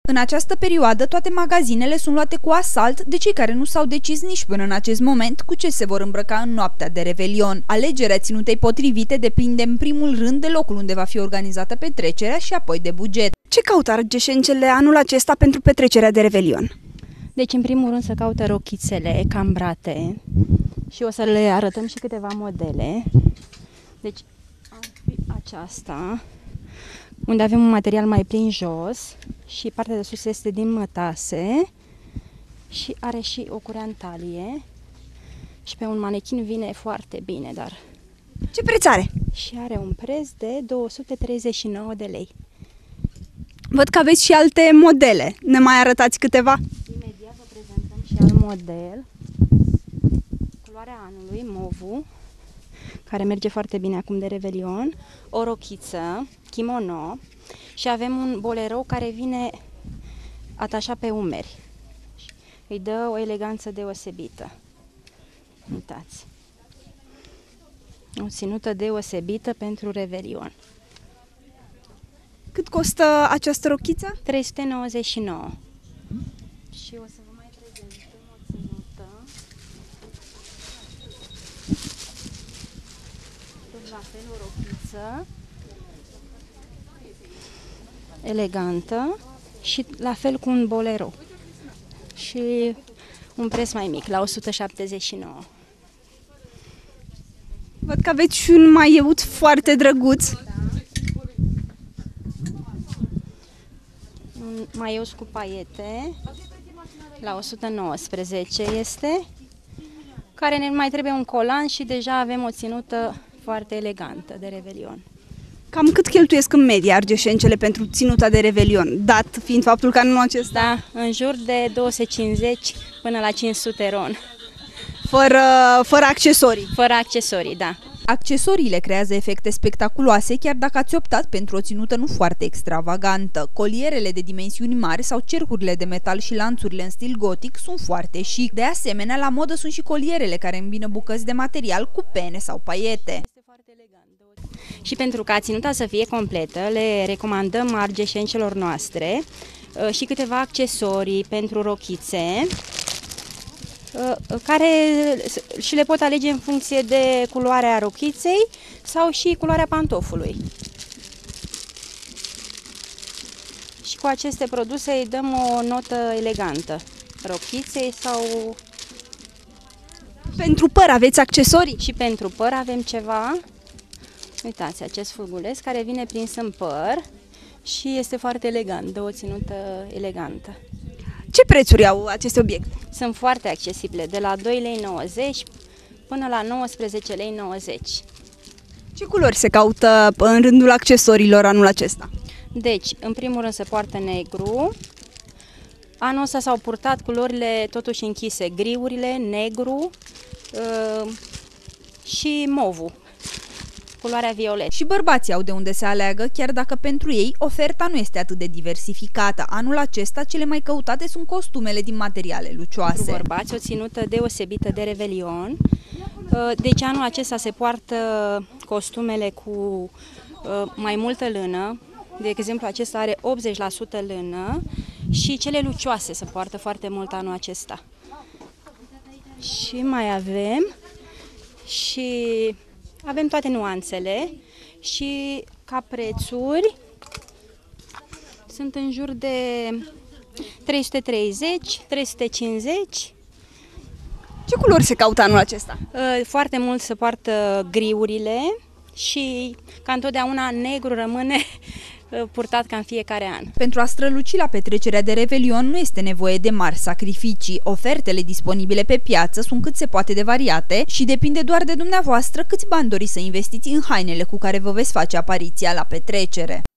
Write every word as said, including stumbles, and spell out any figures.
În această perioadă, toate magazinele sunt luate cu asalt de cei care nu s-au decis nici până în acest moment cu ce se vor îmbrăca în noaptea de Revelion. Alegerea ținutei potrivite depinde în primul rând de locul unde va fi organizată petrecerea și apoi de buget. Ce caută argeșencele anul acesta pentru petrecerea de Revelion? Deci, în primul rând, să caută rochițele cambrate și o să le arătăm și câteva modele. Deci, ar fi aceasta, unde avem un material mai plin jos și partea de sus este din mătase și are și o curea în talie și pe un manechin vine foarte bine, dar... Ce preț are? Și are un preț de două sute treizeci și nouă de lei. Văd că aveți și alte modele. Ne mai arătați câteva? Imediat vă prezentăm și alt model. Culoarea anului, movu, care merge foarte bine acum de Revelion, o rochiță, kimono și avem un bolero care vine atașat pe umeri. Îi dă o eleganță deosebită. Uitați. O ținută deosebită pentru Revelion. Cât costă această rochiță? trei sute nouăzeci și nouă. Și o să vă mai prezentăm o ținută. Tot la fel o rochiță elegantă și la fel cu un bolero. Și un preț mai mic, la o sută șaptezeci și nouă. Văd că aveți și un maieuț foarte drăguț. Da. Un maieuț cu paiete, la o sută nouăsprezece este, care ne mai trebuie un colan și deja avem o ținută foarte elegantă de Revelion. Cam cât cheltuiesc în medie argeșencele pentru ținuta de Revelion, dat fiind faptul că anul acesta... Da, în jur de două sute cincizeci până la cinci sute ron. Fără, fără accesorii. Fără accesorii, da. Accesoriile creează efecte spectaculoase, chiar dacă ați optat pentru o ținută nu foarte extravagantă. Colierele de dimensiuni mari sau cercurile de metal și lanțurile în stil gotic sunt foarte chic. De asemenea, la modă sunt și colierele care îmbină bucăți de material cu pene sau paiete. Și pentru ca ținuta să fie completă, le recomandăm argeșencelor noastre și câteva accesorii pentru rochițe, care și le pot alege în funcție de culoarea rochiței sau și culoarea pantofului. Și cu aceste produse îi dăm o notă elegantă rochiței sau... Pentru păr aveți accesorii? Și pentru păr avem ceva. Uitați, acest fulguleț care vine prins în păr și este foarte elegant, dă o ținută elegantă. Ce prețuri au aceste obiecte? Sunt foarte accesibile, de la doi lei nouăzeci până la nouăsprezece lei nouăzeci. Ce culori se caută în rândul accesoriilor anul acesta? Deci, în primul rând se poartă negru. Anul ăsta s-au purtat culorile totuși închise, griurile, negru uh, și movu. Culoarea violet. Și bărbații au de unde să aleagă, chiar dacă pentru ei oferta nu este atât de diversificată. Anul acesta cele mai căutate sunt costumele din materiale lucioase. Pentru bărbați o ținută deosebită de Revelion. Deci anul acesta se poartă costumele cu mai multă lână. De exemplu, acesta are optzeci la sută lână și cele lucioase se poartă foarte mult anul acesta. Și mai avem și... Avem toate nuanțele și ca prețuri sunt în jur de trei sute treizeci, trei sute cincizeci. Ce culori se caută anul acesta? Foarte mult se poartă griurile și ca întotdeauna negru rămâne purtat ca în fiecare an. Pentru a străluci la petrecerea de Revelion nu este nevoie de mari sacrificii. Ofertele disponibile pe piață sunt cât se poate de variate și depinde doar de dumneavoastră câți bani doriți să investiți în hainele cu care vă veți face apariția la petrecere.